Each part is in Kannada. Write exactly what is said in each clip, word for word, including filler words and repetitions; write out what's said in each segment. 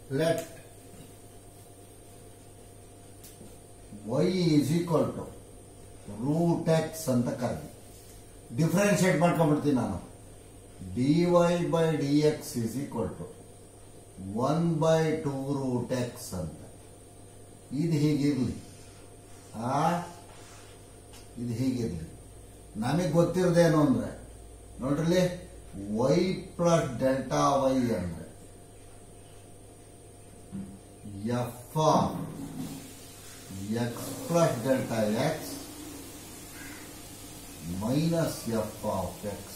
let y is equal to root x ಅಂತ ಕರೆದಿ ಡಿಫರೆನ್ಶಿಯೇಟ್ ಮಾಡ್ಕೊಂಡ್ಬಿಡ್ತೀನಿ ನಾನು. dy by dx is equal to one by two root x ಅಂತ. ಇದು ಹೀಗಿರ್ಲಿ, ಆ ಇದು ಹೀಗಿರ್ಲಿ. ನಮಗೆ ಗೊತ್ತಿರೋದೇನು ಅಂದ್ರೆ ನೋಡ್ರಿ, y ಪ್ಲಸ್ ಡೆಲ್ಟಾ ವೈ ಅಂದ್ರೆ F X plus delta X minus F of X.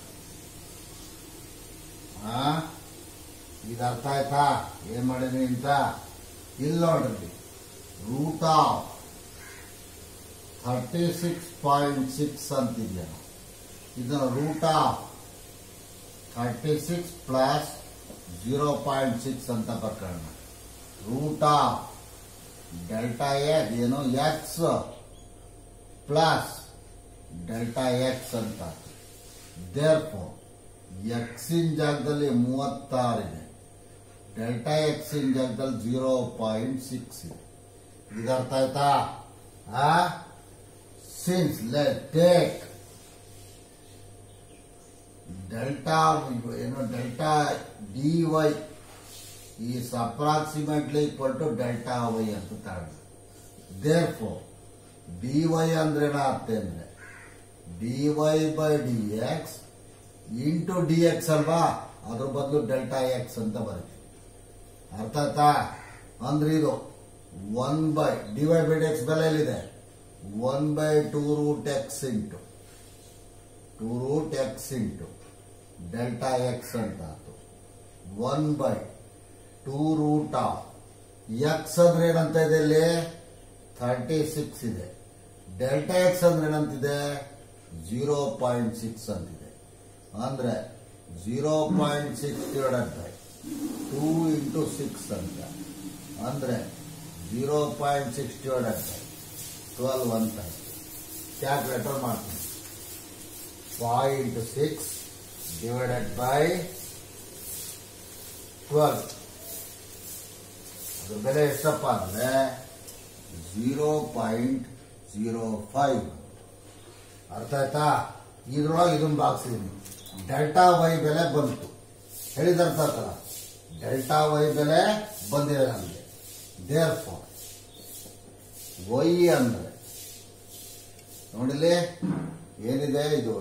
ಇದು ಅರ್ಥ ಆಯ್ತಾ ಏನ್ ಮಾಡಿದ್ರಿ ಅಂತ? ಇಲ್ಲಿ ನೋಡ್ರಿ, root of thirty six point six ಅಂತಿದ್ಯ, ಇದನ್ನ root of thirty six plus zero point six ಅಂತ ಬರ್ಕೊಳ್ಳೋಣ. ರೂಟ್ ಆಫ್ ಡೆಲ್ಟಾ ಎಕ್ಸ್ ಏನು ಎಕ್ಸ್ ಪ್ಲಸ್ ಡೆಲ್ಟಾ ಎಕ್ಸ್ ಅಂತ. ದೇರ್ಫೋರ್ ಎಕ್ಸಿನ ಜಾಗದಲ್ಲಿ ಮೂವತ್ತಾರಿದೆ, ಡೆಲ್ಟಾ ಎಕ್ಸಿನ ಜಾಗದಲ್ಲಿ ಜೀರೋ ಪಾಯಿಂಟ್ ಸಿಕ್ಸ್ ಇದೆ. ಇದು ಅರ್ಥ ಆಯ್ತಾ? ಸಿನ್ಸ್ ಲೆಟ್ ಟೇಕ್ ಡೆಲ್ಟಾ ಏನು delta D Y is approximately equal to delta Y ಅಂತ ತಗೊಂಡು. ದೇರ್ಫೋರ್ ಡಿ ವೈ ಅಂದ್ರೆ ಏನಾಗುತ್ತೆ ಅಂದ್ರೆ D Y by D X into D X ಅಲ್ವಾ, ಅದ್ರ ಬದಲು ಡೆಲ್ಟಾ ಎಕ್ಸ್ ಅಂತ ಬರುತ್ತೆ. ಅರ್ಥ ಆಯ್ತಾ? ಅಂದ್ರೆ ಇದು one by D Y by D X ಬೆಲೆ ಎಲ್ಲಿದೆ? One by two root X into two root X into delta X ಅಂತ ಆಯ್ತು. One by two root of X ಅಂದ್ರೆ ಏನಂತ ಇದೆ ಇಲ್ಲಿ? ಥರ್ಟಿ ಸಿಕ್ಸ್ ಇದೆ. ಡೆಲ್ಟಾ ಎಕ್ಸ್ ಅಂದ್ರೆ ಏನಂತಿದೆ? ಜೀರೋ ಪಾಯಿಂಟ್ ಸಿಕ್ಸ್ ಅಂತಿದೆ. ಅಂದ್ರೆ zero point six divided by two into six ಅಂತ ಅಂದ್ರೆ zero point six divided by twelve ಅಂತ ಕ್ಯಾಲ್ಕುಲೇಟರ್ ಮಾಡ್ತೀನಿ. Five into six divided by twelve, ಅದ್ರ ಬೆಲೆ ಎಷ್ಟಪ್ಪ ಅಂದ್ರೆ ಜೀರೋ ಪಾಯಿಂಟ್ ಜೀರೋ ಫೈವ್. ಅರ್ಥ ಆಯ್ತಾ? ಇದ್ರೊಳಗೆ ಇದನ್ನ ಬಾಕ್ಸಿದೀನಿ. ಡೆಲ್ಟಾ ವೈ ಬೆಲೆ ಬಂತು, ಹೇಳಿದ ಅರ್ಥ ಆಯ್ತಲ್ಲ? ಡೆಲ್ಟಾ ವೈ ಬೆಲೆ ಬಂದಿದೆ ನಮಗೆ. ದೇರ್ಫೋರ್ ವೈ ಅಂದ್ರೆ ನೋಡಿಲಿ ಏನಿದೆ, ಇದು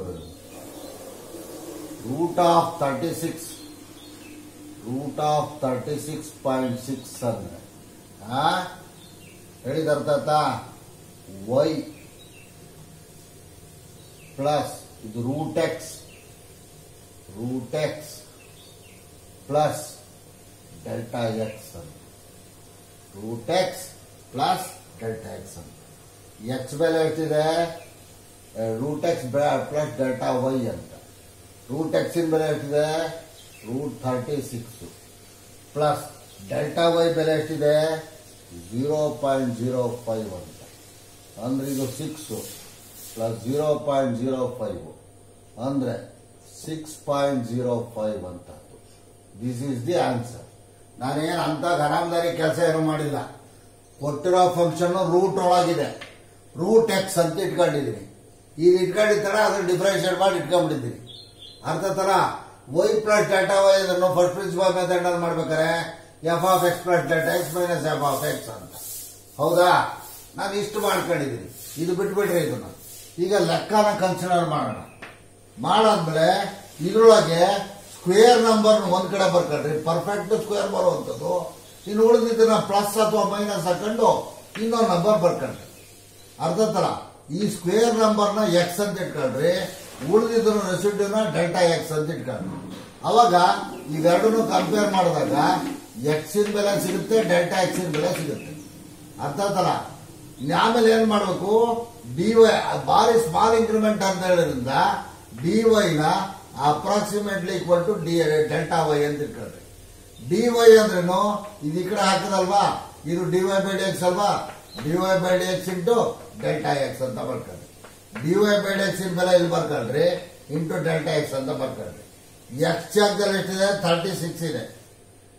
root of thirty six root of thirty six point six ಅಂದ್ರೆ ಹೇಳಿದ ಅರ್ಥ ಆಯ್ತಾ? ವೈ ಪ್ಲಸ್ ಇದು root X root X plus delta X ಅಂತ. Root X plus delta X ಅಂತ. ಎಕ್ಸ್ ಬೆಲೆ ಎಷ್ಟಿದೆ? Root X plus delta Y ಅಂತ. ರೂಟ್ ಎಕ್ಸ್ ಇನ್ ಬೆಲೆ ಎಷ್ಟಿದೆ? Root thirty six plus delta Y ಬೆಲೆ ಎಷ್ಟಿದೆ? ಜೀರೋ ಪಾಯಿಂಟ್ ಜೀರೋ ಫೈವ್ ಅಂತ. ಅಂದ್ರೆ ಇದು six plus zero point zero five ಅಂದ್ರೆ ಸಿಕ್ಸ್ ಪಾಯಿಂಟ್ ಜೀರೋ ಫೈವ್ ಅಂತ. This is the answer. ನಾನೇನು ಅಂತ ಆರಾಮದಾರಿ ಕೆಲಸ ಏನು ಮಾಡಿಲ್ಲ. ಕೊಟ್ಟಿರೋ ಫಂಕ್ಷನ್ ರೂಟ್ ಒಳಗಿದೆ, ರೂಟ್ ಎಕ್ಸ್ ಅಂತ ಇಟ್ಕೊಂಡಿದ್ದೀನಿ. ಈಗ ಇಟ್ಕೊಂಡಿರ್ತಾರ ಅದನ್ನ ಡಿಫ್ರೆನ್ಶಿಯೇಟ್ ಮಾಡಿ ಇಟ್ಕೊಂಡ್ಬಿಟ್ಟಿದ್ದೀನಿ. ಅರ್ಥ ತರ ವೈ ಪ್ಲಸ್ ಡೇಟಾ ವೈ ಅದನ್ನು ಫಸ್ಟ್ ಪ್ರಿನ್ಸಿಪಲ್ ಮೆಥಡ್ ಅಲ್ಲಿ ಮಾಡ್ಬೇಕಾರೆ ಎಫ್ ಆಫ್ ಎಕ್ಸ್ ಪ್ಲಸ್ ಡೇಟಾ X minus F of X ಅಂತ. ಹೌದಾ? ನಾನು ಇಷ್ಟು ಮಾಡ್ಕೊಂಡಿದ್ದೀನಿ. ಇದು ಬಿಟ್ಬಿಟ್ರೆ ಇದನ್ನ ಈಗ ಲೆಕ್ಕನ ಕನ್ಸಿಡರ್ ಮಾಡೋಣ. ಮಾಡಾದ್ಮೇಲೆ ಇದ್ರೊಳಗೆ ಸ್ಕ್ವೇರ್ ನಂಬರ್ ಒಂದ್ ಕಡೆ ಬರ್ಕೊಂಡ್ರಿ, ಪರ್ಫೆಕ್ಟ್ ಸ್ಕ್ವೇರ್ ಬರುವಂತದ್ದು. ಇನ್ನು ಉಳಿದಿದ್ದನ್ನ ಪ್ಲಸ್ ಅಥವಾ ಮೈನಸ್ ಹಾಕೊಂಡು ಇನ್ನೊಂದು ನಂಬರ್ ಬರ್ಕೊಂಡ್ರಿ. ಅರ್ಥ ತರ ಈ ಸ್ಕ್ವೇರ್ ನಂಬರ್ನ ಎಕ್ಸ್ ಅಂತ ಇಟ್ಕೊಂಡ್ರಿ, ಉಳಿದಿದ್ದನ್ನು ರೆಸಿಡ್ಯೂನ ಡೆಲ್ಟಾ ಎಕ್ಸ್ ಅಂತ ಇಟ್ಕೊಂಡ್ರಿ. ಅವಾಗ ಇವೆರಡನ್ನು ಕಂಪೇರ್ ಮಾಡಿದಾಗ ಎಕ್ಸಿನ ಬೆಲೆ ಸಿಗುತ್ತೆ, ಡೆಲ್ಟಾ ಎಕ್ಸಿನ ಬೆಲೆ ಸಿಗುತ್ತೆ. ಅರ್ಥ ತರ ಆಮೇಲೆ ಏನ್ ಮಾಡ್ಬೇಕು? ಡಿ ವೈ ಬಾರಿ ಸ್ಮಾಲ್ ಇನ್ಕ್ರಿಮೆಂಟ್ ಅಂತ ಹೇಳಿದ್ರಿಂದ ಡಿ ವೈ ನ approximately equal to D delta Y ಅಂತ ಇಟ್ಕೊಳ್ರಿ. ಡಿ ವೈ ಅಂದ್ರೇನು? ಇದು ಈ ಕಡೆ ಹಾಕದಲ್ವಾ, ಇದು D Y by D X ಅಲ್ವಾ, D Y by D X into delta X ಅಂತ ಬರ್ಕೊಳ್ರಿ. D Y by D X ಇನ್ ಬೆಲೆ ಇಲ್ಲಿ ಬರ್ಕೊಳ್ರಿ, ಇಂಟು ಡೆಲ್ಟಾ ಎಕ್ಸ್ ಅಂತ ಬರ್ಕೊಳ್ರಿ. ಎಕ್ಸ್ ಜಾಗದಲ್ಲಿ ಎಷ್ಟಿದೆ? ಥರ್ಟಿ ಸಿಕ್ಸ್ ಇದೆ.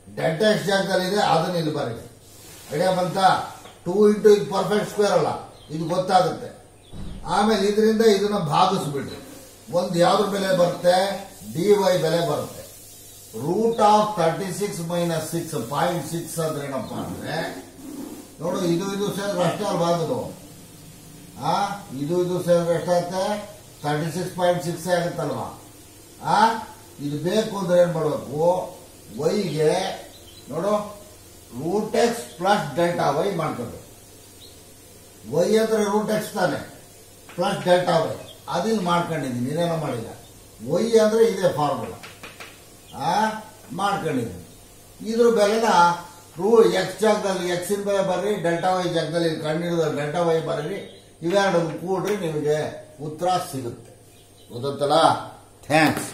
ಡೆಲ್ಟಾ ಎಕ್ಸ್ ಜಾಗದಲ್ಲಿ ಇದೆ ಅದನ್ನ ಇಲ್ಲಿ ಬರೀ. ಐಡಿಯಾ ಬಂತ? ಟೂ ಇಂಟು ಇದು ಪರ್ಫೆಕ್ಟ್ ಸ್ಕ್ವೇರ್ ಅಲ್ಲ, ಇದು ಗೊತ್ತಾಗುತ್ತೆ. ಆಮೇಲೆ ಇದರಿಂದ ಇದನ್ನ ಭಾಗಿಸ್ಬಿಟ್ಟು ಒಂದು ಯಾವ್ದ್ರ ಬೆಲೆ ಬರುತ್ತೆ, ಡಿ ವೈ ಬೆಲೆ ಬರುತ್ತೆ. Root of thirty six minus six point six ಅಂದ್ರೆ ಏನಪ್ಪಾ ಅಂದ್ರೆ ನೋಡು, ಇದು ಇದು ಸೇರಿದ್ರೆ ಅಷ್ಟೇ ಅಲ್ವಾ ಅದು, ಆ ಇದು ಇದು ಸೇರಿದ್ರೆ ಎಷ್ಟಾಗುತ್ತೆ, ತರ್ಟಿ ಸಿಕ್ಸ್ ಪಾಯಿಂಟ್ ಸಿಕ್ಸ್ ಆಗುತ್ತಲ್ವಾ. ಆ ಇದು ಬೇಕು ಅಂದ್ರೆ ಏನ್ ಮಾಡಬೇಕು, ವೈಗೆ ನೋಡು root X plus delta Y ಮಾಡ್ಕೋಬೇಕು. ವೈ ಅಂದ್ರೆ ರೂಟ್ ಎಕ್ಸ್ ತಾನೆ ಪ್ಲಸ್ ಡೆಲ್ಟಾ ವೈ, ಅದಿಲ್ಲಿ ಮಾಡ್ಕೊಂಡಿದ್ದೀನಿ, ಇನ್ನೇನೋ ಮಾಡಿಲ್ಲ. ವೈ ಅಂದ್ರೆ ಇದೇ ಫಾರ್ಮುಲಾ ಆ ಮಾಡ್ಕೊಂಡಿದ್ದೀನಿ. ಇದ್ರ ಬೆಲೆನ ರೂ ಎಕ್ಸ್ ಜಾಗದಲ್ಲಿ ಎಕ್ಸಿನ ಬೆಲೆ ಬರ್ರಿ, ಡೆಲ್ಟಾ ವೈ ಜಾಗದಲ್ಲಿ ಕಂಡಿಡಿದ ಡೆಲ್ಟಾ ವೈ ಬರ್ರಿ, ಇವೆರಡು ಕೂಡ್ರಿ ನಿಮಗೆ ಉತ್ತರ ಸಿಗುತ್ತೆ. ಗೊತ್ತಲ್ಲ? ಥ್ಯಾಂಕ್ಸ್.